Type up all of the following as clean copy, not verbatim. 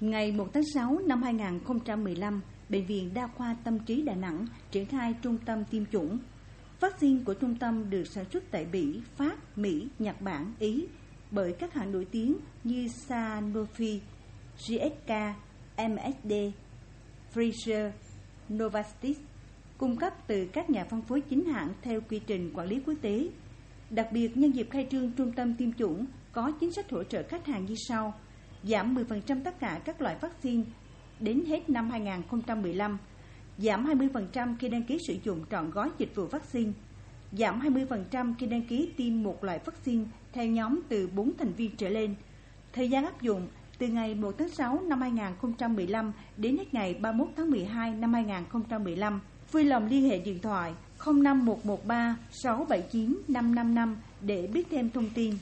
Ngày 1 tháng 6 năm 2015, Bệnh viện Đa khoa Tâm trí Đà Nẵng triển khai trung tâm tiêm chủng. Vaccine của trung tâm được sản xuất tại Bỉ, Pháp, Mỹ, Nhật Bản, Ý bởi các hãng nổi tiếng như Sanofi, GSK, MSD, Pfizer, Novartis, cung cấp từ các nhà phân phối chính hãng theo quy trình quản lý quốc tế. Đặc biệt, nhân dịp khai trương trung tâm tiêm chủng có chính sách hỗ trợ khách hàng như sau: giảm 10% tất cả các loại vaccine đến hết năm 2015, giảm 20% khi đăng ký sử dụng trọn gói dịch vụ vaccine, giảm 20% khi đăng ký tiêm một loại vaccine theo nhóm từ 4 thành viên trở lên. Thời gian áp dụng từ ngày 1 tháng 6 năm 2015 đến hết ngày 31 tháng 12 năm 2015. Vui lòng liên hệ điện thoại 05113 679 555 để biết thêm thông tin.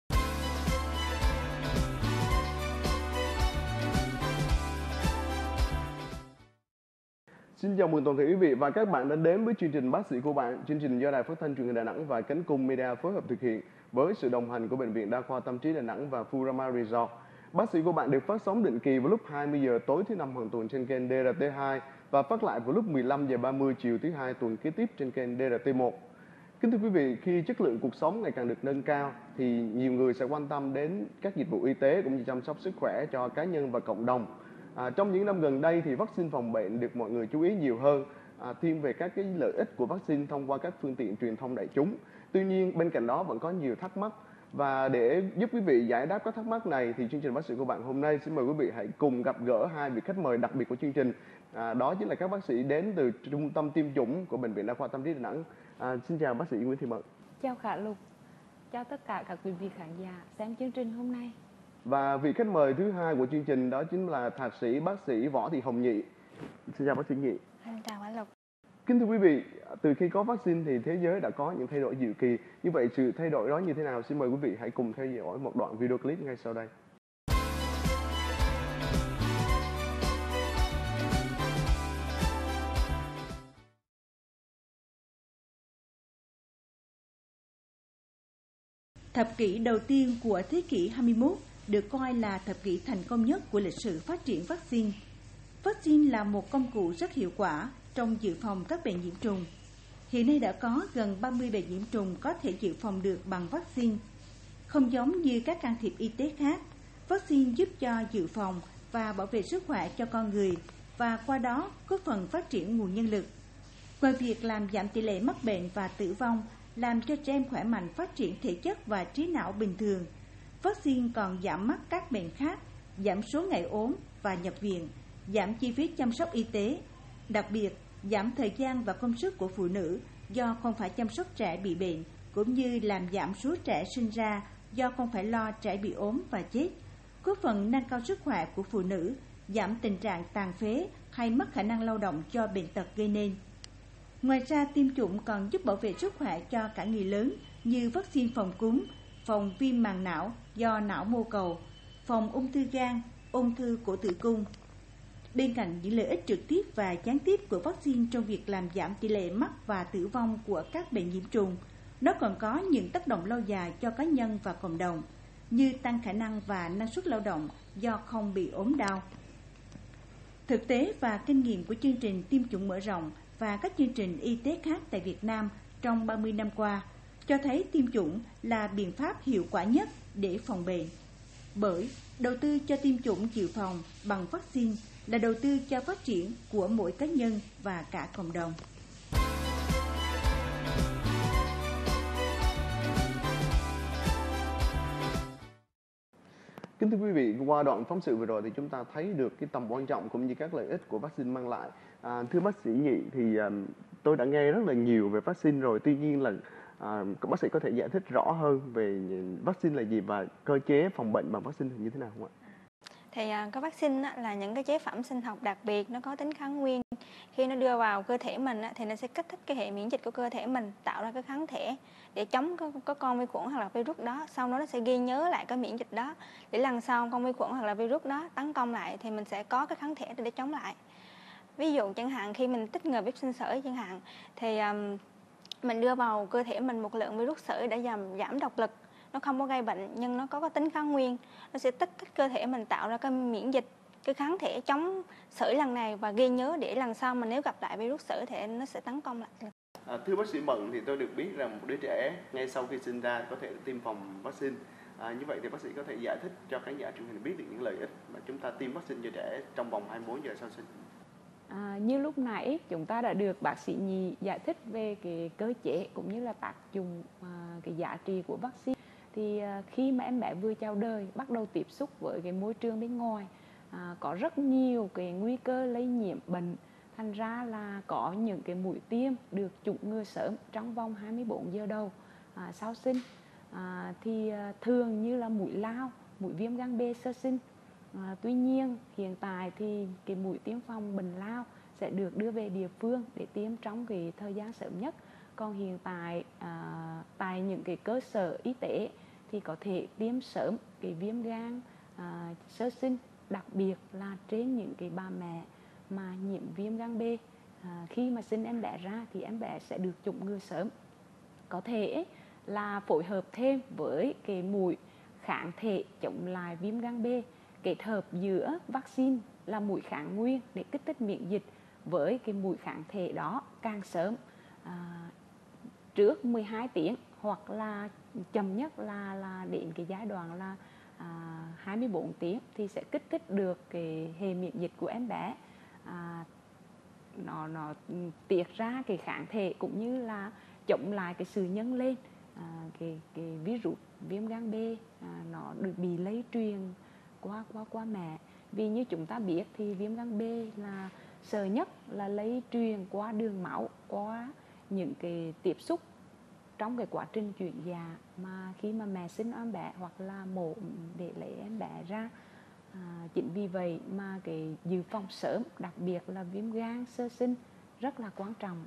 Xin chào mừng toàn thể quý vị và các bạn đã đến với chương trình Bác sĩ của bạn, chương trình do Đài Phát thanh Truyền hình Đà Nẵng và Cánh Cung Media phối hợp thực hiện với sự đồng hành của Bệnh viện Đa khoa Tâm trí Đà Nẵng và Furama Resort. Bác sĩ của bạn được phát sóng định kỳ vào lúc 20 giờ tối thứ năm hàng tuần trên kênh DRT2 và phát lại vào lúc 15 giờ 30 chiều thứ hai tuần kế tiếp trên kênh DRT1. Kính thưa quý vị, khi chất lượng cuộc sống ngày càng được nâng cao thì nhiều người sẽ quan tâm đến các dịch vụ y tế cũng như chăm sóc sức khỏe cho cá nhân và cộng đồng. Trong những năm gần đây thì vaccine phòng bệnh được mọi người chú ý nhiều hơn, thêm về các cái lợi ích của vaccine thông qua các phương tiện truyền thông đại chúng. Tuy nhiên bên cạnh đó vẫn có nhiều thắc mắc, và để giúp quý vị giải đáp các thắc mắc này thì chương trình Bác sĩ của bạn hôm nay xin mời quý vị hãy cùng gặp gỡ hai vị khách mời đặc biệt của chương trình. Đó chính là các bác sĩ đến từ trung tâm tiêm chủng của Bệnh viện Đa khoa Tâm trí Đà Nẵng. Xin chào bác sĩ Nguyễn Thị Mận. Chào Khả Lục, chào tất cả các quý vị khán giả xem chương trình hôm nay. Và vị khách mời thứ hai của chương trình đó chính là thạc sĩ bác sĩ Võ Thị Hồng Nhị. Xin chào bác sĩ Nhị. Xin chào anh Lục. Kính thưa quý vị, từ khi có vaccine thì thế giới đã có những thay đổi diệu kỳ. Như vậy sự thay đổi đó như thế nào? Xin mời quý vị hãy cùng theo dõi một đoạn video clip ngay sau đây. Thập kỷ đầu tiên của thế kỷ 21 được coi là thập kỷ thành công nhất của lịch sử phát triển vaccine. Vaccine là một công cụ rất hiệu quả trong dự phòng các bệnh nhiễm trùng. Hiện nay đã có gần 30 bệnh nhiễm trùng có thể dự phòng được bằng vaccine. Không giống như các can thiệp y tế khác, vaccine giúp cho dự phòng và bảo vệ sức khỏe cho con người và qua đó góp phần phát triển nguồn nhân lực. Ngoài việc làm giảm tỷ lệ mắc bệnh và tử vong, làm cho trẻ em khỏe mạnh phát triển thể chất và trí não bình thường, vaccine còn giảm mắc các bệnh khác, giảm số ngày ốm và nhập viện, giảm chi phí chăm sóc y tế, đặc biệt giảm thời gian và công sức của phụ nữ do không phải chăm sóc trẻ bị bệnh, cũng như làm giảm số trẻ sinh ra do không phải lo trẻ bị ốm và chết, góp phần nâng cao sức khỏe của phụ nữ, giảm tình trạng tàn phế hay mất khả năng lao động do bệnh tật gây nên. Ngoài ra, tiêm chủng còn giúp bảo vệ sức khỏe cho cả người lớn như vaccine phòng cúm, phòng viêm màng não do não mô cầu, phòng ung thư gan, ung thư cổ tử cung. Bên cạnh những lợi ích trực tiếp và gián tiếp của vaccine trong việc làm giảm tỷ lệ mắc và tử vong của các bệnh nhiễm trùng, nó còn có những tác động lâu dài cho cá nhân và cộng đồng, như tăng khả năng và năng suất lao động do không bị ốm đau. Thực tế và kinh nghiệm của chương trình tiêm chủng mở rộng và các chương trình y tế khác tại Việt Nam trong 30 năm qua cho thấy tiêm chủng là biện pháp hiệu quả nhất để phòng bệnh. Bởi đầu tư cho tiêm chủng dự phòng bằng vaccine là đầu tư cho phát triển của mỗi cá nhân và cả cộng đồng. Kính thưa quý vị, qua đoạn phóng sự vừa rồi thì chúng ta thấy được cái tầm quan trọng cũng như các lợi ích của vaccine mang lại. Thưa bác sĩ Nhị, thì tôi đã nghe rất là nhiều về vaccine rồi, tuy nhiên là bác sĩ có thể giải thích rõ hơn về vaccine là gì và cơ chế phòng bệnh bằng vaccine như thế nào không ạ? Thì cái vaccine là những cái chế phẩm sinh học đặc biệt, nó có tính kháng nguyên. Khi nó đưa vào cơ thể mình thì nó sẽ kích thích cái hệ miễn dịch của cơ thể mình, tạo ra cái kháng thể để chống có con vi khuẩn hoặc là virus đó. Sau đó nó sẽ ghi nhớ lại cái miễn dịch đó, để lần sau con vi khuẩn hoặc là virus đó tấn công lại thì mình sẽ có cái kháng thể để chống lại. Ví dụ chẳng hạn khi mình tích ngừa virus sởi chẳng hạn, thì mình đưa vào cơ thể mình một lượng virus sởi để giảm độc lực. Nó không có gây bệnh nhưng nó có tính kháng nguyên, nó sẽ kích thích cơ thể mình tạo ra cái miễn dịch cái kháng thể chống sởi lần này và ghi nhớ để lần sau mà nếu gặp lại virus sởi thì nó sẽ tấn công lại. Thưa bác sĩ Mận, thì tôi được biết rằng một đứa trẻ ngay sau khi sinh ra có thể tiêm phòng vaccine. Như vậy thì bác sĩ có thể giải thích cho khán giả truyền hình biết được những lợi ích mà chúng ta tiêm vaccine cho trẻ trong vòng 24 giờ sau sinh. Như lúc nãy chúng ta đã được bác sĩ Nhị giải thích về cái cơ chế cũng như là tác dụng, cái giá trị của vaccine. Thì khi mà em bé vừa chào đời bắt đầu tiếp xúc với cái môi trường bên ngoài, có rất nhiều cái nguy cơ lây nhiễm bệnh. Thành ra là có những cái mũi tiêm được chủng ngừa sớm trong vòng 24 giờ đầu sau sinh. Thì thường như là mũi lao, mũi viêm gan B sơ sinh. Tuy nhiên hiện tại thì cái mũi tiêm phòng bệnh lao sẽ được đưa về địa phương để tiêm trong cái thời gian sớm nhất. Còn hiện tại tại những cái cơ sở y tế thì có thể tiêm sớm cái viêm gan sơ sinh, đặc biệt là trên những cái bà mẹ mà nhiễm viêm gan B. Khi mà sinh em bé ra thì em bé sẽ được chủng ngừa sớm. Có thể là phối hợp thêm với cái mũi kháng thể chống lại viêm gan B, kết hợp giữa vaccine là mũi kháng nguyên để kích thích miễn dịch với cái mũi kháng thể đó càng sớm, trước 12 tiếng hoặc là chậm nhất là đến cái giai đoạn là 24 tiếng thì sẽ kích thích được cái hệ miễn dịch của em bé, nó tiết ra cái kháng thể cũng như là chống lại cái sự nhân lên cái virus viêm gan B nó được bị lây truyền qua mẹ. Vì như chúng ta biết thì viêm gan B là sợ nhất là lây truyền qua đường máu, qua những cái tiếp xúc trong cái quá trình chuyển dạ mà khi mà mẹ sinh em bé hoặc là mổ để lấy em bé ra. Chính vì vậy mà cái dự phòng sớm, đặc biệt là viêm gan sơ sinh rất là quan trọng.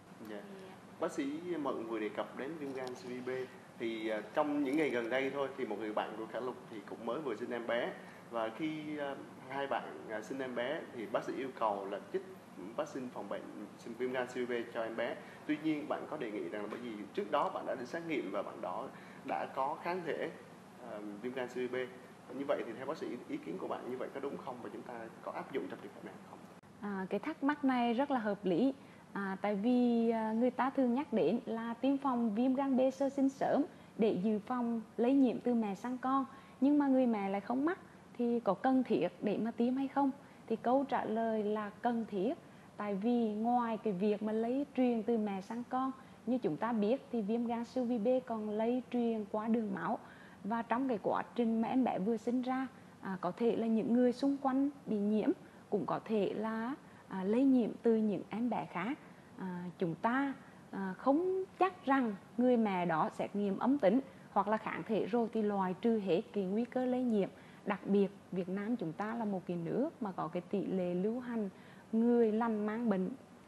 Bác sĩ Mận vừa đề cập đến viêm gan CVB, thì trong những ngày gần đây thôi thì một người bạn của Khả Lục thì cũng mới vừa sinh em bé, và khi hai bạn sinh em bé thì bác sĩ yêu cầu là chích vaccine phòng bệnh viêm gan CVB cho em bé. Tuy nhiên bạn có đề nghị rằng là bởi vì trước đó bạn đã được xét nghiệm và bạn đó đã có kháng thể viêm gan CVB. Như vậy thì theo bác sĩ, ý kiến của bạn như vậy có đúng không, và chúng ta có áp dụng trong trường hợp này không? Cái thắc mắc này rất là hợp lý. Tại vì người ta thường nhắc đến là tiêm phòng viêm gan B sơ sinh sớm để dự phòng lây nhiễm từ mẹ sang con, nhưng mà người mẹ lại không mắc thì có cần thiết để mà tiêm hay không? Thì câu trả lời là cần thiết. Tại vì ngoài cái việc mà lây truyền từ mẹ sang con, như chúng ta biết thì viêm gan siêu vi B còn lây truyền qua đường máu, và trong cái quá trình mà em bé vừa sinh ra có thể là những người xung quanh bị nhiễm, cũng có thể là lây nhiễm từ những em bé khác. Chúng ta không chắc rằng người mẹ đó xét nghiệm âm tính hoặc là kháng thể rồi thì loại trừ hết cái nguy cơ lây nhiễm. Đặc biệt Việt Nam chúng ta là một cái nước mà có cái tỷ lệ lưu hành người lành mang bệnh,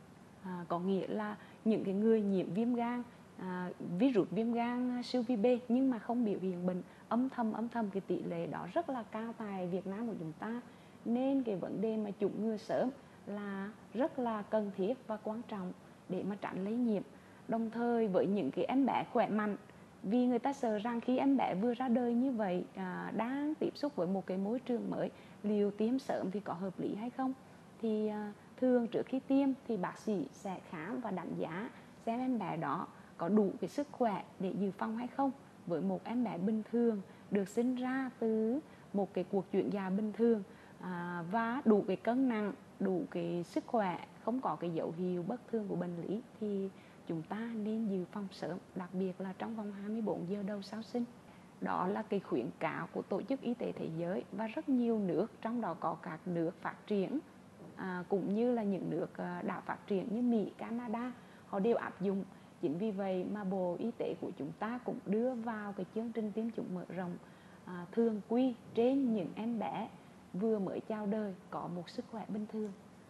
có nghĩa là những cái người nhiễm viêm gan, virus viêm gan siêu vi B nhưng mà không biểu hiện bệnh, âm thầm cái tỷ lệ đó rất là cao tại Việt Nam của chúng ta. Nên cái vấn đề mà chủng ngừa sớm là rất là cần thiết và quan trọng để mà tránh lây nhiễm. Đồng thời với những cái em bé khỏe mạnh, vì người ta sợ rằng khi em bé vừa ra đời như vậy đang tiếp xúc với một cái môi trường mới, liệu tiêm sớm thì có hợp lý hay không, thì thường trước khi tiêm thì bác sĩ sẽ khám và đánh giá xem em bé đó có đủ cái sức khỏe để dự phòng hay không. Với một em bé bình thường được sinh ra từ một cái cuộc chuyển dạ bình thường và đủ cái cân nặng, đủ cái sức khỏe, không có cái dấu hiệu bất thường của bệnh lý thì chúng ta nên dự phòng sớm, đặc biệt là trong vòng 24 giờ đầu sau sinh. Đó là cái khuyến cáo của Tổ chức Y tế Thế giới và rất nhiều nước, trong đó có các nước phát triển cũng như là những nước đã phát triển như Mỹ, Canada, họ đều áp dụng. Chính vì vậy mà Bộ Y tế của chúng ta cũng đưa vào cái chương trình tiêm chủng mở rộng thường quy trên những em bé vừa mới chào đời có một sức khỏe bình thường.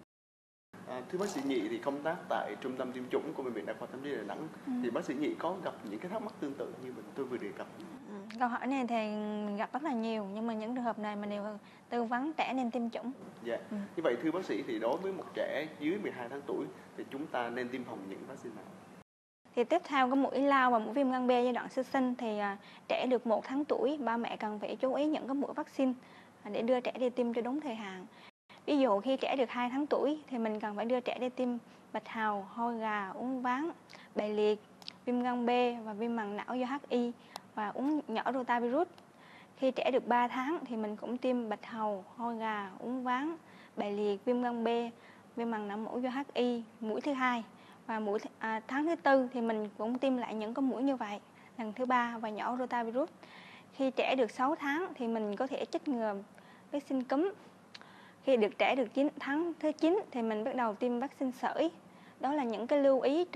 Thưa bác sĩ Nhị, thì công tác tại trung tâm tiêm chủng của Bệnh viện Đa khoa Tâm Trí Đà Nẵng thì bác sĩ Nhị có gặp những cái thắc mắc tương tự như tôi vừa đề cập? Câu hỏi này thì mình gặp rất là nhiều, nhưng mà những trường hợp này mình đều tư vấn trẻ nên tiêm chủng. Dạ. Như vậy thưa bác sĩ, thì đối với một trẻ dưới 12 tháng tuổi thì chúng ta nên tiêm phòng những vaccine nào? Thì tiếp theo cái mũi lao và mũi viêm gan B giai đoạn sơ sinh thì trẻ được 1 tháng tuổi, ba mẹ cần phải chú ý những cái mũi vaccine để đưa trẻ đi tiêm cho đúng thời hạn. Ví dụ khi trẻ được 2 tháng tuổi thì mình cần phải đưa trẻ đi tiêm bạch hầu, ho gà, uốn ván, bại liệt, viêm gan B và viêm màng não do HI và uống nhỏ rotavirus. Khi trẻ được 3 tháng thì mình cũng tiêm bạch hầu, ho gà, uốn ván, bại liệt, viêm gan B, viêm màng não mũi do HI mũi thứ 2 và tháng thứ 4 thì mình cũng tiêm lại những cái mũi như vậy lần thứ 3 và nhỏ rotavirus. Khi trẻ được 6 tháng thì mình có thể chích ngừa vaccine cúm. Khi trẻ được tháng thứ 9 thì mình bắt đầu tiêm vaccine sởi. Đó là những cái lưu ý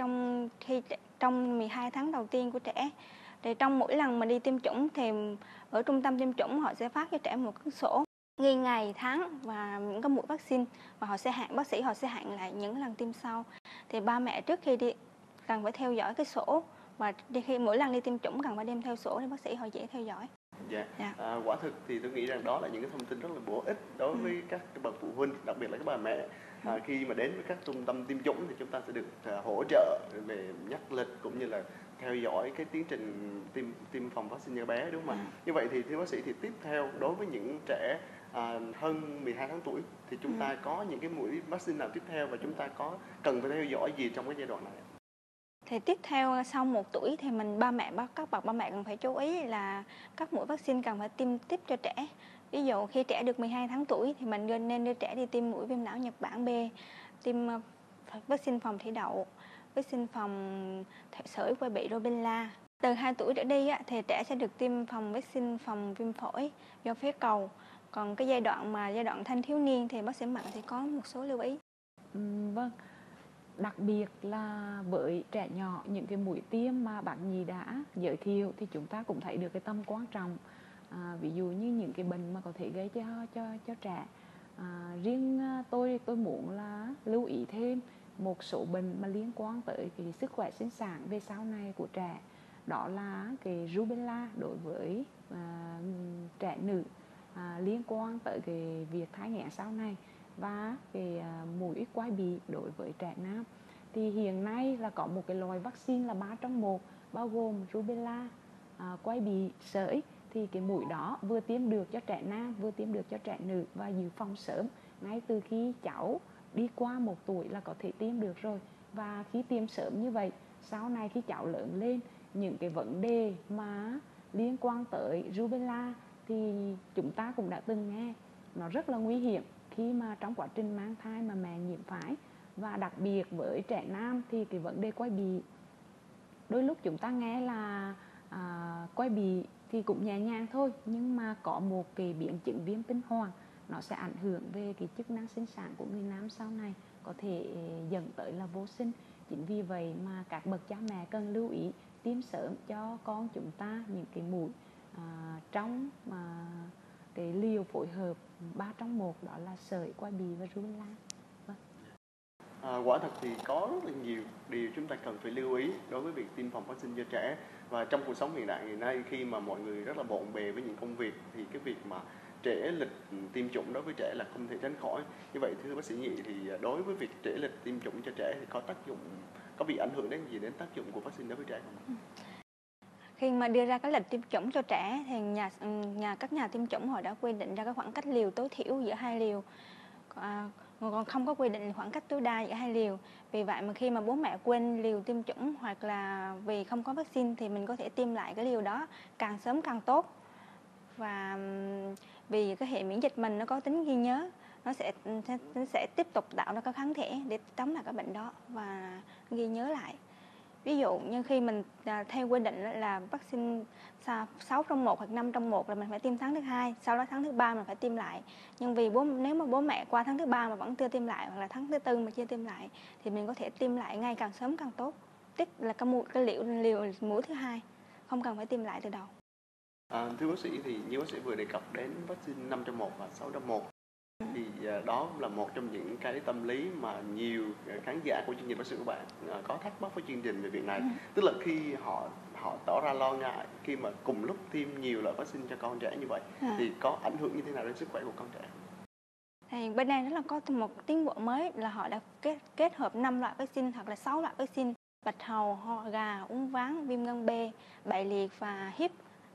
trong 12 tháng đầu tiên của trẻ. Thì trong mỗi lần mình đi tiêm chủng thì ở trung tâm tiêm chủng họ sẽ phát cho trẻ một cái sổ ghi ngày, tháng và những cái mũi vaccine, và bác sĩ họ sẽ hạn lại những lần tiêm sau. Thì ba mẹ trước khi đi cần phải theo dõi cái sổ, và khi mỗi lần đi tiêm chủng cần phải đem theo sổ để bác sĩ họ dễ theo dõi. Quả thực thì tôi nghĩ rằng đó là những cái thông tin rất là bổ ích đối với các bậc phụ huynh, đặc biệt là các bà mẹ. Khi mà đến với các trung tâm tiêm chủng thì chúng ta sẽ được hỗ trợ về nhắc lịch cũng như là theo dõi cái tiến trình tiêm phòng vaccine cho bé, đúng không ạ? Như vậy thì thưa bác sĩ, thì tiếp theo đối với những trẻ hơn 12 tháng tuổi thì chúng ta có những cái mũi vaccine nào tiếp theo, và chúng ta có cần phải theo dõi gì trong cái giai đoạn này? Thì tiếp theo sau 1 tuổi thì các bậc ba mẹ cần phải chú ý là các mũi vaccine cần phải tiêm tiếp cho trẻ. Ví dụ khi trẻ được 12 tháng tuổi thì mình nên đưa trẻ đi tiêm mũi viêm não Nhật Bản B, tiêm vaccine phòng thủy đậu, vaccine phòng sởi quai bị rubella. Từ 2 tuổi trở đi thì trẻ sẽ được tiêm vaccine phòng viêm phổi do phế cầu. Còn cái giai đoạn thanh thiếu niên thì bác sĩ Mận thì có một số lưu ý. Vâng, đặc biệt là với trẻ nhỏ, những cái mũi tiêm mà bác Nhị đã giới thiệu thì chúng ta cũng thấy được cái tầm quan trọng. Ví dụ như những cái bệnh mà có thể gây cho trẻ. Riêng tôi muốn là lưu ý thêm một số bệnh mà liên quan tới cái sức khỏe sinh sản về sau này của trẻ. Đó là cái rubella đối với trẻ nữ, liên quan tới cái việc thai nghén sau này, và cái mũi quai bị đối với trẻ nam. Thì hiện nay là có một cái loại vaccine là 3 trong 1, bao gồm rubella, quai bị, sởi. Thì cái mũi đó vừa tiêm được cho trẻ nam, vừa tiêm được cho trẻ nữ, và dự phòng sớm ngay từ khi cháu đi qua 1 tuổi là có thể tiêm được rồi. Và khi tiêm sớm như vậy, sau này khi cháu lớn lên, những cái vấn đề mà liên quan tới rubella thì chúng ta cũng đã từng nghe, nó rất là nguy hiểm khi mà trong quá trình mang thai mà mẹ nhiễm phải. Và đặc biệt với trẻ nam thì cái vấn đề quai bị, đôi lúc chúng ta nghe là quai bị thì cũng nhẹ nhàng thôi, nhưng mà có một cái biến chứng viêm tinh hoàn, nó sẽ ảnh hưởng về cái chức năng sinh sản của người nam sau này, có thể dẫn tới là vô sinh. Chính vì vậy mà các bậc cha mẹ cần lưu ý tiêm sớm cho con chúng ta những cái mũi trong cái liều phối hợp 3 trong 1, đó là sởi, quai bị và rubella. Quả thật thì có rất là nhiều điều chúng ta cần phải lưu ý đối với việc tiêm phòng vaccine cho trẻ. Và trong cuộc sống hiện đại ngày nay, khi mà mọi người rất là bộn bề với những công việc, thì cái việc mà trễ lịch tiêm chủng đối với trẻ là không thể tránh khỏi. Như vậy thưa bác sĩ Nhị, thì đối với việc trễ lịch tiêm chủng cho trẻ thì có bị ảnh hưởng đến gì đến tác dụng của vaccine đối với trẻ không? Khi mà đưa ra cái lịch tiêm chủng cho trẻ thì các nhà tiêm chủng họ đã quy định ra cái khoảng cách liều tối thiểu giữa 2 liều, còn không có quy định khoảng cách tối đa giữa 2 liều. Vì vậy mà khi mà bố mẹ quên liều tiêm chủng hoặc là vì không có vaccine thì mình có thể tiêm lại cái liều đó càng sớm càng tốt. Và vì cái hệ miễn dịch mình nó có tính ghi nhớ, nó sẽ tiếp tục tạo ra các kháng thể để chống lại các bệnh đó và ghi nhớ lại. Ví dụ như khi mình theo quy định là vaccine 6 trong 1 hoặc 5 trong 1 là mình phải tiêm tháng thứ 2, sau đó tháng thứ 3 mình phải tiêm lại. Nhưng vì nếu mà bố mẹ qua tháng thứ 3 mà vẫn chưa tiêm lại, hoặc là tháng thứ 4 mà chưa tiêm lại, thì mình có thể tiêm lại ngay càng sớm càng tốt. Tức là cái liều mũi thứ 2, không cần phải tiêm lại từ đầu. Thưa bác sĩ, thì như bác sĩ vừa đề cập đến vaccine 5 trong 1 và 6 trong 1, thì đó là một trong những cái tâm lý mà nhiều khán giả của chương trình bác sĩ của bạn có thắc mắc với chương trình về việc này. Tức là khi họ tỏ ra lo ngại khi mà cùng lúc tiêm nhiều loại vaccine cho con trẻ như vậy, thì có ảnh hưởng như thế nào đến sức khỏe của con trẻ? Thì bên đây nó có một tiến bộ mới là họ đã kết hợp 5 loại vaccine hoặc là 6 loại vaccine: bạch hầu, ho gà, uốn ván, viêm gan B, bại liệt và HIP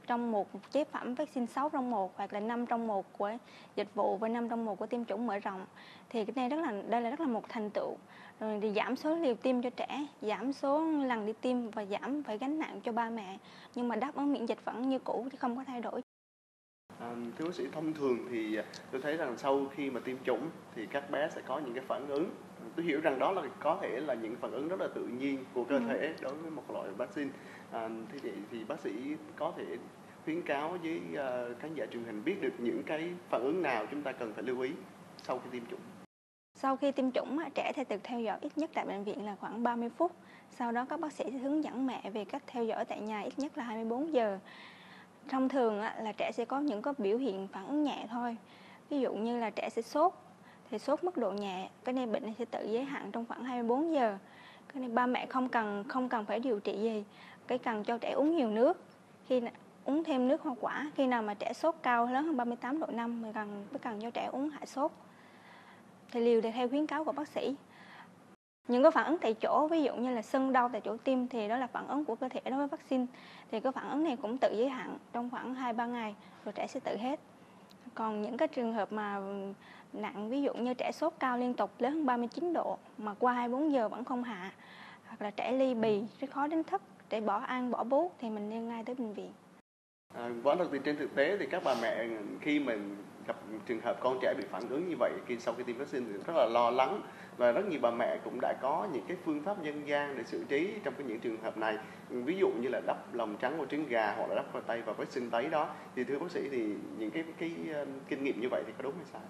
trong một chế phẩm vaccine 6 trong 1 hoặc là 5 trong 1 của dịch vụ và 5 trong 1 của tiêm chủng mở rộng. Thì cái này đây là rất là một thành tựu. Rồi thì giảm số liều tiêm cho trẻ, giảm số lần đi tiêm và giảm phải gánh nặng cho ba mẹ. Nhưng mà đáp ứng miễn dịch vẫn như cũ chứ không có thay đổi. Thưa bác sĩ, thông thường thì tôi thấy rằng sau khi mà tiêm chủng thì các bé sẽ có những cái phản ứng. Tôi hiểu rằng đó là có thể là những phản ứng rất là tự nhiên của cơ thể đối với một loại vaccine. Thế vậy thì bác sĩ có thể khuyến cáo với khán giả truyền hình biết được những cái phản ứng nào chúng ta cần phải lưu ý sau khi tiêm chủng? Sau khi tiêm chủng, trẻ sẽ được theo dõi ít nhất tại bệnh viện là khoảng 30 phút. Sau đó các bác sĩ sẽ hướng dẫn mẹ về cách theo dõi tại nhà ít nhất là 24 giờ. Thông thường là trẻ sẽ có những biểu hiện phản ứng nhẹ thôi. Ví dụ như là trẻ sẽ sốt, thì sốt mức độ nhẹ, cái này bệnh này sẽ tự giới hạn trong khoảng 24 giờ. Cái này ba mẹ không cần phải điều trị gì, cái cần cho trẻ uống nhiều nước, khi uống thêm nước hoa quả. Khi nào mà trẻ sốt cao lớn hơn 38 độ 5 mới cần cho trẻ uống hạ sốt. Thì liều thì theo khuyến cáo của bác sĩ. Những cái phản ứng tại chỗ, ví dụ như là sưng đau tại chỗ tiêm thì đó là phản ứng của cơ thể đối với vaccine. Thì cái phản ứng này cũng tự giới hạn trong khoảng 2-3 ngày rồi trẻ sẽ tự hết. Còn những cái trường hợp mà nặng, ví dụ như trẻ sốt cao liên tục lớn hơn 39 độ mà qua 24 giờ vẫn không hạ, hoặc là trẻ ly bì, rất khó đánh thức, trẻ bỏ ăn, bỏ bú thì mình nên ngay tới bệnh viện. Quả thật thì trên thực tế thì các bà mẹ khi mình gặp trường hợp con trẻ bị phản ứng như vậy sau khi tiêm vaccine thì rất là lo lắng, và rất nhiều bà mẹ cũng đã có những cái phương pháp dân gian để xử trí trong những trường hợp này, ví dụ như là đắp lòng trắng vào trứng gà hoặc là đắp vào tay vào vết sưng tấy đó. Thì thưa bác sĩ, thì những cái kinh nghiệm như vậy thì có đúng hay sai?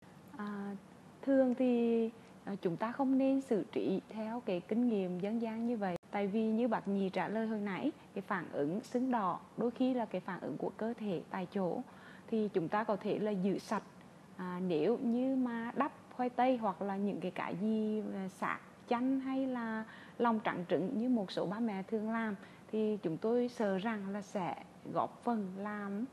Thường thì chúng ta không nên xử trí theo cái kinh nghiệm dân gian như vậy. Tại vì như bác Nhì trả lời hồi nãy, cái phản ứng sưng đỏ đôi khi là cái phản ứng của cơ thể tại chỗ, thì chúng ta có thể là giữ sạch. Nếu như mà đắp khoai tây hoặc là những cái gì sạc chanh hay là lòng trắng trứng như một số ba mẹ thường làm, thì chúng tôi sợ rằng là sẽ góp phần làm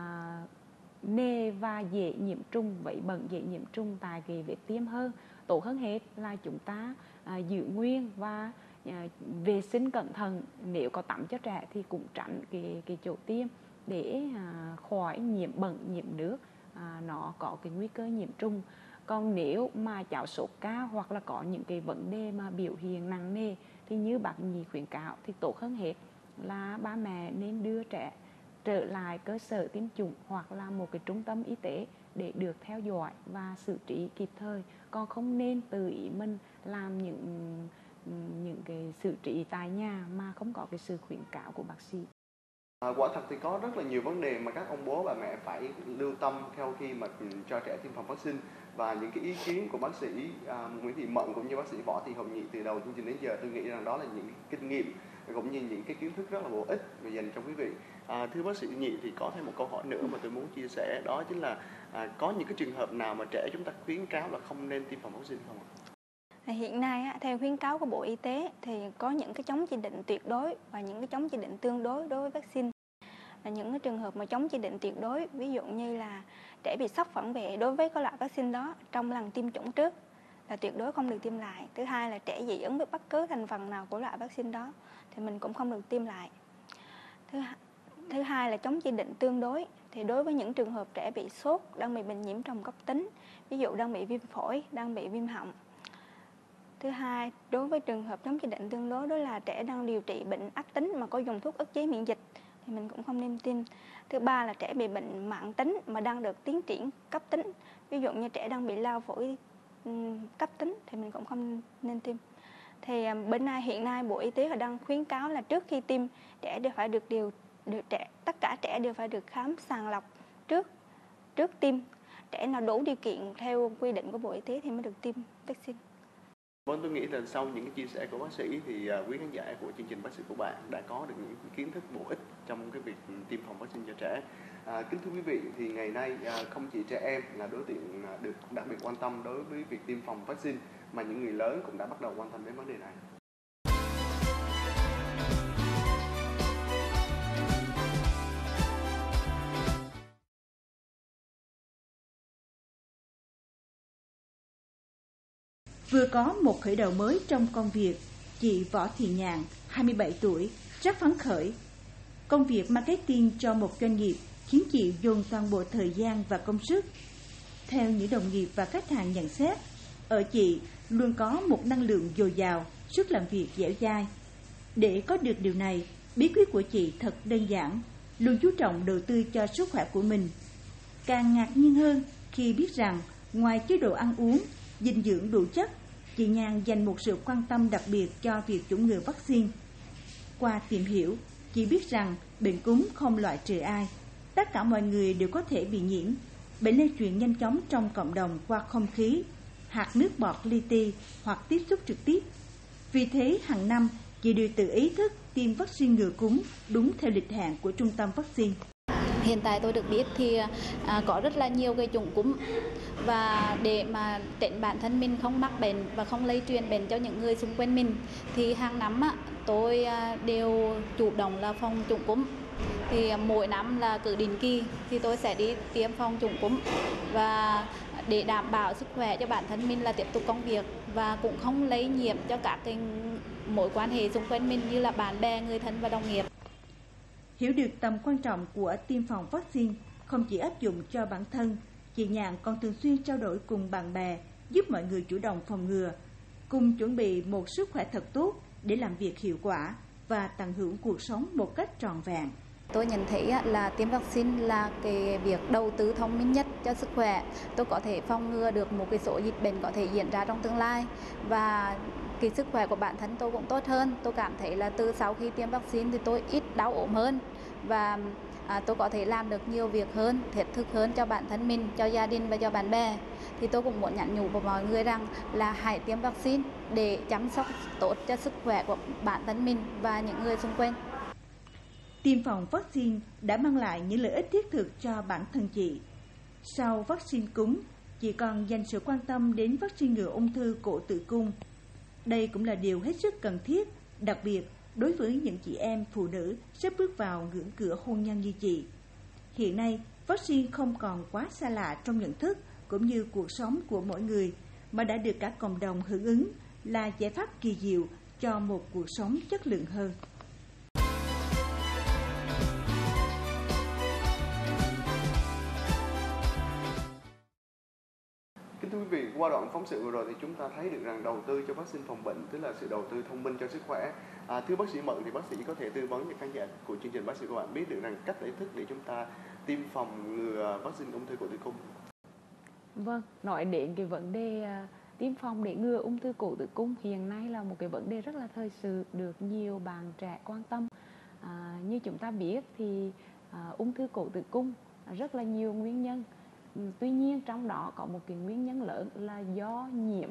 nề và dễ nhiễm trùng, vậy bẩn dễ nhiễm trùng tại cái vết tiêm hơn. Tốt hơn hết là chúng ta giữ nguyên và vệ sinh cẩn thận. Nếu có tắm cho trẻ thì cũng tránh cái chỗ tiêm để khỏi nhiễm bẩn, nhiễm nước, nó có cái nguy cơ nhiễm trùng. Còn nếu mà cháu sốt cao hoặc là có những cái vấn đề mà biểu hiện nặng nề thì như bác Nhì khuyến cáo thì tốt hơn hết là ba mẹ nên đưa trẻ trở lại cơ sở tiêm chủng hoặc là một cái trung tâm y tế để được theo dõi và xử trí kịp thời. Còn không nên tự ý mình làm những cái xử trí tại nhà mà không có cái sự khuyến cáo của bác sĩ. Quả thật thì có rất là nhiều vấn đề mà các ông bố bà mẹ phải lưu tâm theo khi mà cho trẻ tiêm phòng vaccine, và những cái ý kiến của bác sĩ Nguyễn Thị Mận cũng như bác sĩ Võ Thị Hồng Nhị từ đầu chương trình đến giờ, tôi nghĩ rằng đó là những kinh nghiệm cũng như những cái kiến thức rất là bổ ích và dành cho quý vị. Thưa bác sĩ Nhị, thì có thêm một câu hỏi nữa mà tôi muốn chia sẻ, đó chính là có những cái trường hợp nào mà trẻ chúng ta khuyến cáo là không nên tiêm phòng vaccine không ạ? Hiện nay theo khuyến cáo của Bộ Y tế thì có những cái chống chỉ định tuyệt đối và những cái chống chỉ định tương đối đối với vaccine. Là những cái trường hợp mà chống chỉ định tuyệt đối, ví dụ như là trẻ bị sốc phản vệ đối với cái loại vaccine đó trong lần tiêm chủng trước là tuyệt đối không được tiêm lại. Thứ hai là trẻ dị ứng với bất cứ thành phần nào của loại vaccine đó thì mình cũng không được tiêm lại. Thứ hai là chống chỉ định tương đối, thì đối với những trường hợp trẻ bị sốt, đang bị bệnh nhiễm trùng cấp tính, ví dụ đang bị viêm phổi, đang bị viêm họng. Thứ hai, đối với trường hợp chống chỉ định tương đối, đó là trẻ đang điều trị bệnh ác tính mà có dùng thuốc ức chế miễn dịch thì mình cũng không nên tiêm. Thứ ba là trẻ bị bệnh mãn tính mà đang được tiến triển cấp tính, ví dụ như trẻ đang bị lao phổi cấp tính thì mình cũng không nên tiêm. Thì hiện nay Bộ Y tế đang khuyến cáo là trước khi tiêm, trẻ đều phải tất cả trẻ đều phải được khám sàng lọc trước tiêm. Trẻ nào đủ điều kiện theo quy định của Bộ Y tế thì mới được tiêm vaccine. Vâng, tôi nghĩ là sau những cái chia sẻ của bác sĩ thì quý khán giả của chương trình Bác sĩ của bạn đã có được những kiến thức bổ ích trong cái việc tiêm phòng vaccine cho trẻ. Kính thưa quý vị, thì ngày nay không chỉ trẻ em là đối tượng được đặc biệt quan tâm đối với việc tiêm phòng vaccine, mà những người lớn cũng đã bắt đầu quan tâm đến vấn đề này. Vừa có một khởi đầu mới trong công việc, chị Võ Thị Nhàn, 27 tuổi, rất phấn khởi. Công việc marketing cho một doanh nghiệp khiến chị dồn toàn bộ thời gian và công sức. Theo những đồng nghiệp và khách hàng nhận xét, ở chị luôn có một năng lượng dồi dào, sức làm việc dẻo dai. Để có được điều này, bí quyết của chị thật đơn giản, luôn chú trọng đầu tư cho sức khỏe của mình. Càng ngạc nhiên hơn khi biết rằng ngoài chế độ ăn uống, dinh dưỡng đủ chất, chị Nhàn dành một sự quan tâm đặc biệt cho việc chủng ngừa vaccine. Qua tìm hiểu, chị biết rằng bệnh cúm không loại trừ ai. Tất cả mọi người đều có thể bị nhiễm. Bệnh lây truyền nhanh chóng trong cộng đồng qua không khí, hạt nước bọt li ti hoặc tiếp xúc trực tiếp. Vì thế, hàng năm, chị đều tự ý thức tiêm vaccine ngừa cúm đúng theo lịch hẹn của trung tâm vaccine. Hiện tại tôi được biết thì có rất là nhiều cái chủng cúm, và để mà tránh bản thân mình không mắc bệnh và không lây truyền bệnh cho những người xung quanh mình thì hàng năm tôi đều chủ động là phòng chủng cúm. Thì mỗi năm là cứ định kỳ thì tôi sẽ đi tiêm phòng chủng cúm, và để đảm bảo sức khỏe cho bản thân mình là tiếp tục công việc và cũng không lây nhiễm cho các cái mối quan hệ xung quanh mình như là bạn bè, người thân và đồng nghiệp. Hiểu được tầm quan trọng của tiêm phòng vaccine không chỉ áp dụng cho bản thân, chị Nhàn còn thường xuyên trao đổi cùng bạn bè, giúp mọi người chủ động phòng ngừa, cùng chuẩn bị một sức khỏe thật tốt để làm việc hiệu quả và tận hưởng cuộc sống một cách trọn vẹn. Tôi nhận thấy là tiêm vaccine là cái việc đầu tư thông minh nhất cho sức khỏe. Tôi có thể phòng ngừa được một cái số dịch bệnh có thể diễn ra trong tương lai, và cái sức khỏe của bản thân tôi cũng tốt hơn. Tôi cảm thấy là từ sau khi tiêm vaccine thì tôi ít đau ốm hơn, và tôi có thể làm được nhiều việc hơn, thiết thực hơn cho bản thân mình, cho gia đình và cho bạn bè. Thì tôi cũng muốn nhắn nhủ với mọi người rằng là hãy tiêm vaccine để chăm sóc tốt cho sức khỏe của bản thân mình và những người xung quanh. Tiêm phòng vaccine đã mang lại những lợi ích thiết thực cho bản thân chị. Sau vaccine cúm, chị còn dành sự quan tâm đến vaccine ngừa ung thư cổ tử cung. Đây cũng là điều hết sức cần thiết, đặc biệt đối với những chị em phụ nữ sắp bước vào ngưỡng cửa hôn nhân như chị. Hiện nay, vaccine không còn quá xa lạ trong nhận thức cũng như cuộc sống của mỗi người, mà đã được cả cộng đồng hưởng ứng, là giải pháp kỳ diệu cho một cuộc sống chất lượng hơn. Kính thưa quý vị, qua đoạn phóng sự vừa rồi thì chúng ta thấy được rằng đầu tư cho vaccine phòng bệnh tức là sự đầu tư thông minh cho sức khỏe. Thưa bác sĩ Mận, thì bác sĩ có thể tư vấn cho khán giả của chương trình Bác sĩ của bạn biết được rằng cách để thức để chúng ta tiêm phòng ngừa vaccine ung thư cổ tử cung. Vâng, nói đến cái vấn đề tiêm phòng để ngừa ung thư cổ tử cung hiện nay là một cái vấn đề rất là thời sự, được nhiều bạn trẻ quan tâm. Như chúng ta biết thì ung thư cổ tử cung rất là nhiều nguyên nhân. Tuy nhiên trong đó có một cái nguyên nhân lớn là do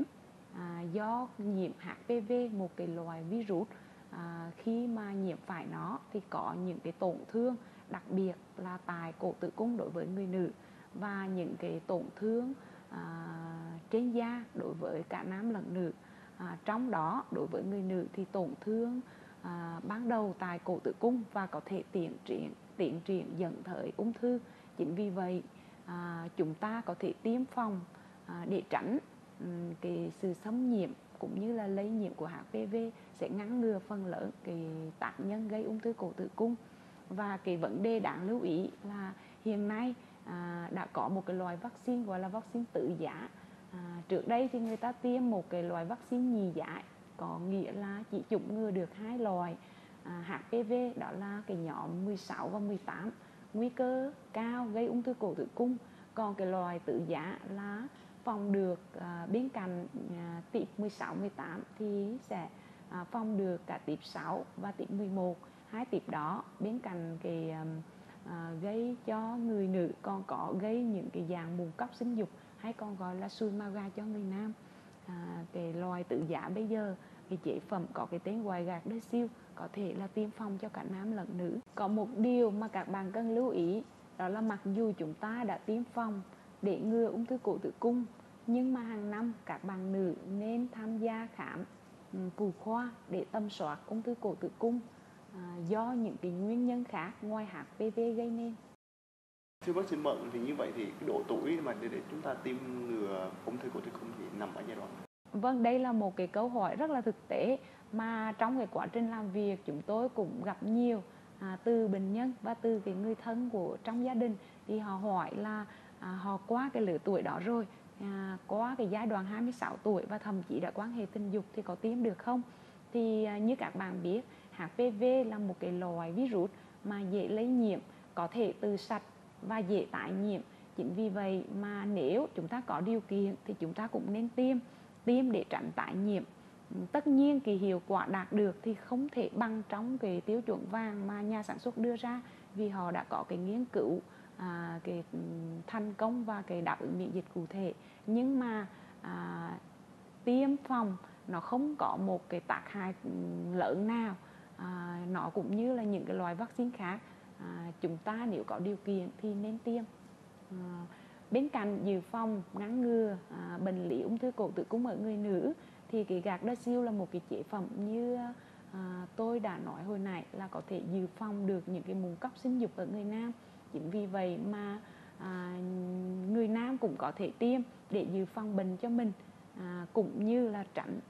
nhiễm HPV, một cái loại virus. Khi mà nhiễm phải nó thì có những cái tổn thương, đặc biệt là tại cổ tử cung đối với người nữ, và những cái tổn thương trên da đối với cả nam lẫn nữ. Trong đó đối với người nữ thì tổn thương ban đầu tại cổ tử cung và có thể tiến triển dẫn tới ung thư. Chính vì vậy chúng ta có thể tiêm phòng để tránh cái sự xâm nhiễm cũng như là lây nhiễm của HPV, sẽ ngăn ngừa phần lớn cái tác nhân gây ung thư cổ tử cung. Và cái vấn đề đáng lưu ý là hiện nay đã có một cái loại vaccine gọi là vaccine tự giá. Trước đây thì người ta tiêm một cái loại vaccine nhì giải, có nghĩa là chỉ chủng ngừa được hai loại HPV, đó là cái nhóm 16 và 18, nguy cơ cao gây ung thư cổ tử cung. Còn cái loại tự giá là phòng được bên cạnh type 16, 18 thì sẽ phòng được cả type 6 và type 11. Hai type đó bên cạnh cái gây cho người nữ còn có gây những cái dạng mụn cóc sinh dục, hay còn gọi là xùi mao gà cho người nam. Cái loại tự giá bây giờ, cái chế phẩm có cái tên gọi Gardasil, có thể là tiêm phòng cho cả nam lẫn nữ. Có một điều mà các bạn cần lưu ý, đó là mặc dù chúng ta đã tiêm phòng để ngừa ung thư cổ tử cung, nhưng mà hàng năm các bạn nữ nên tham gia khám phụ khoa để tầm soát ung thư cổ tử cung do những cái nguyên nhân khác ngoài HPV gây nên. Thưa bác sĩ Mận, thì như vậy thì cái độ tuổi mà để chúng ta tiêm ngừa ung thư cổ tử cung thì nằm ở giai đoạn nào? Vâng, đây là một cái câu hỏi rất là thực tế mà trong cái quá trình làm việc chúng tôi cũng gặp nhiều. từ bệnh nhân và từ cái người thân của trong gia đình, thì họ hỏi là họ qua cái lứa tuổi đó rồi, qua cái giai đoạn 26 tuổi và thậm chí đã quan hệ tình dục thì có tiêm được không? Thì như các bạn biết, HPV là một cái loại virus mà dễ lây nhiễm, có thể từ sạch và dễ tái nhiễm. Chính vì vậy mà nếu chúng ta có điều kiện thì chúng ta cũng nên tiêm để tránh tái nhiễm. Tất nhiên cái hiệu quả đạt được thì không thể bằng trong cái tiêu chuẩn vàng mà nhà sản xuất đưa ra, vì họ đã có cái nghiên cứu cái thành công và cái đáp ứng miễn dịch cụ thể. Nhưng mà tiêm phòng nó không có một cái tác hại lớn nào, nó cũng như là những cái loại vaccine khác. Chúng ta nếu có điều kiện thì nên tiêm. Bên cạnh dự phòng ngăn ngừa bệnh lý ung thư cổ tử cung ở người nữ thì cái Gardasil là một cái chế phẩm như tôi đã nói hồi nãy, là có thể dự phòng được những cái mụn cóc sinh dục ở người nam. Chính vì vậy mà người nam cũng có thể tiêm để dự phòng bệnh cho mình, cũng như là tránh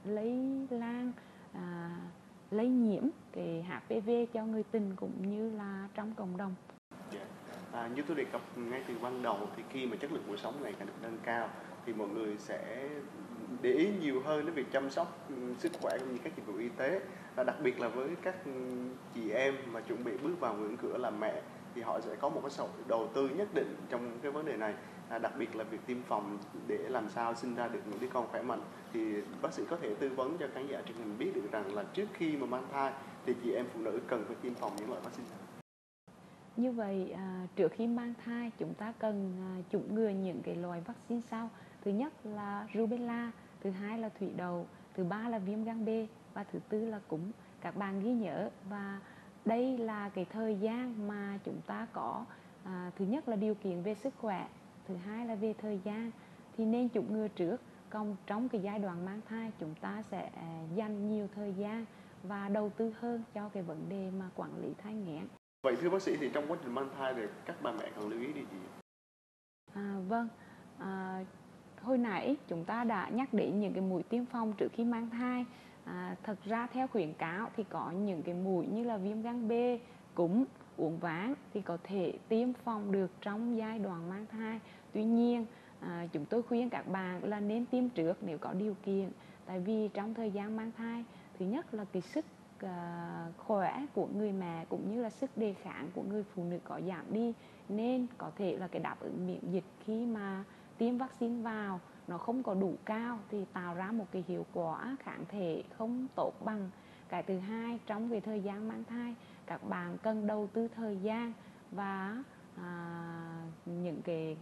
lây nhiễm cái HPV cho người tình cũng như là trong cộng đồng. Như tôi đề cập ngay từ ban đầu thì khi mà chất lượng cuộc sống ngày càng được nâng cao thì mọi người sẽ để ý nhiều hơn đến việc chăm sóc sức khỏe cũng như các dịch vụ y tế, đặc biệt là với các chị em mà chuẩn bị bước vào ngưỡng cửa làm mẹ thì họ sẽ có một cái sự đầu tư nhất định trong cái vấn đề này, đặc biệt là việc tiêm phòng để làm sao sinh ra được những đứa con khỏe mạnh. Thì bác sĩ có thể tư vấn cho khán giả truyền hình biết được rằng là trước khi mà mang thai thì chị em phụ nữ cần phải tiêm phòng những loại vaccine nào? Như vậy trước khi mang thai chúng ta cần chủng ngừa những cái loại vaccine sau. Thứ nhất là rubella, thứ hai là thủy đậu, thứ ba là viêm gan B và thứ tư là cúm. Các bạn ghi nhớ, và đây là cái thời gian mà chúng ta có thứ nhất là điều kiện về sức khỏe, thứ hai là về thời gian thì nên chủng ngừa trước. Còn trong cái giai đoạn mang thai chúng ta sẽ dành nhiều thời gian và đầu tư hơn cho cái vấn đề mà quản lý thai nghén. Vậy thưa bác sĩ, thì trong quá trình mang thai thì các bà mẹ cần lưu ý điều gì? Vâng, hồi nãy chúng ta đã nhắc đến những cái mũi tiêm phòng trước khi mang thai. Thật ra theo khuyến cáo thì có những cái mũi như là viêm gan B, cúm, uốn ván thì có thể tiêm phòng được trong giai đoạn mang thai. Tuy nhiên chúng tôi khuyên các bạn là nên tiêm trước nếu có điều kiện. Tại vì trong thời gian mang thai, thứ nhất là cái sức khỏe của người mẹ cũng như là sức đề kháng của người phụ nữ có giảm đi, nên có thể là cái đáp ứng miễn dịch khi mà tiêm vaccine vào nó không có đủ cao thì tạo ra một cái hiệu quả kháng thể không tốt bằng. Cái thứ hai, trong cái thời gian mang thai các bạn cần đầu tư thời gian và những cái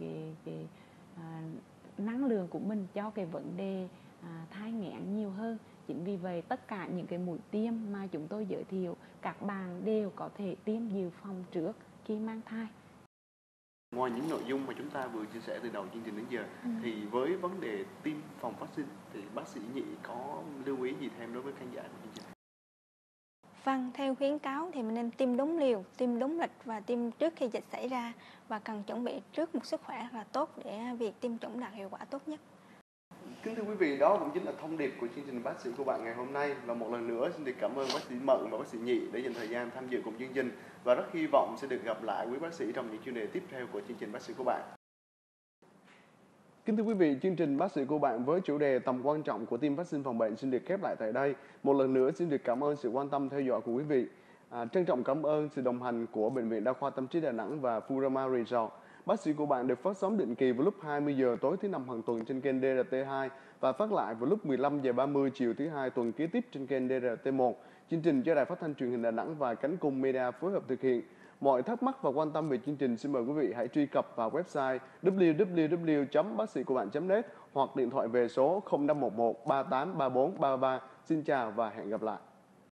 năng lượng của mình cho cái vấn đề thai nghén nhiều hơn. Chính vì vậy tất cả những cái mũi tiêm mà chúng tôi giới thiệu các bạn đều có thể tiêm dự phòng trước khi mang thai. Ngoài những nội dung mà chúng ta vừa chia sẻ từ đầu chương trình đến giờ thì với vấn đề tiêm phòng vaccine thì bác sĩ Nhị có lưu ý gì thêm đối với khán giả của chương trình? Vâng, theo khuyến cáo thì mình nên tiêm đúng liều, tiêm đúng lịch và tiêm trước khi dịch xảy ra, và cần chuẩn bị trước một sức khỏe là tốt để việc tiêm chủng đạt hiệu quả tốt nhất. Kính thưa quý vị, đó cũng chính là thông điệp của chương trình Bác sĩ của bạn ngày hôm nay. Và một lần nữa xin được cảm ơn bác sĩ Mận và bác sĩ Nhị đã dành thời gian tham dự cùng chương trình. Và rất hy vọng sẽ được gặp lại quý bác sĩ trong những chuyên đề tiếp theo của chương trình Bác sĩ của bạn. Kính thưa quý vị, chương trình Bác sĩ của bạn với chủ đề tầm quan trọng của tiêm vaccine phòng bệnh xin được khép lại tại đây. Một lần nữa xin được cảm ơn sự quan tâm theo dõi của quý vị. Trân trọng cảm ơn sự đồng hành của Bệnh viện Đa khoa Tâm trí Đà Nẵng và Furama Resort. Bác sĩ của bạn được phát sóng định kỳ vào lúc 20 giờ tối thứ năm hàng tuần trên kênh DRT2 và phát lại vào lúc 15 giờ 30 chiều thứ hai tuần kế tiếp trên kênh DRT1. Chương trình do Đài Phát thanh Truyền hình Đà Nẵng và Cánh Cung Media phối hợp thực hiện. Mọi thắc mắc và quan tâm về chương trình xin mời quý vị hãy truy cập vào website www.bacxỉcoban.net hoặc điện thoại về số 0511 3834 33. Xin chào và hẹn gặp lại.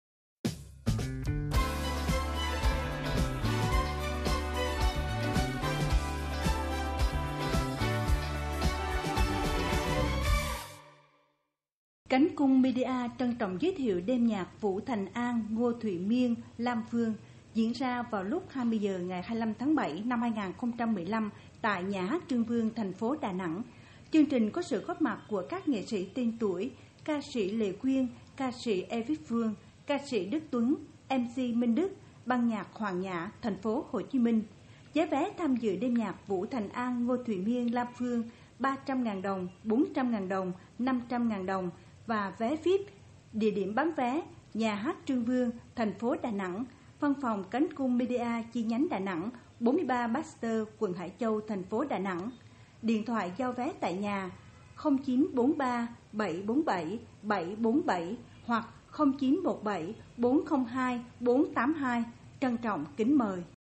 Cánh Cung Media trân trọng giới thiệu đêm nhạc Vũ Thành An, Ngô Thụy Miên, Lam Phương diễn ra vào lúc 20 giờ ngày 25 tháng 7 năm 2015 tại Nhà hát Trưng Vương, thành phố Đà Nẵng. Chương trình có sự góp mặt của các nghệ sĩ tên tuổi, ca sĩ Lệ Quyên, ca sĩ Evie Phương, ca sĩ Đức Tuấn, MC Minh Đức, ban nhạc Hoàng Nhã, thành phố Hồ Chí Minh. Giá vé tham dự đêm nhạc Vũ Thành An, Ngô Thụy Miên, Lam Phương 300.000 đồng, 400.000 đồng, 500.000 đồng và vé VIP. Địa điểm bán vé: Nhà hát Trương Vương, thành phố Đà Nẵng, văn phòng Cánh Cung Media chi nhánh Đà Nẵng, 43 Baxter, quận Hải Châu, thành phố Đà Nẵng. Điện thoại giao vé tại nhà 0943 747 747 hoặc 0917 402 482. Trân trọng kính mời.